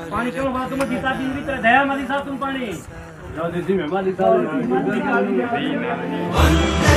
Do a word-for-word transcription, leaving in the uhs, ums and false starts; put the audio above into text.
पानी क्यों बात तुम जीता दिन भी तेरे दया मारी साहब तुम पानी जाओ दीदी मैं मारी साहब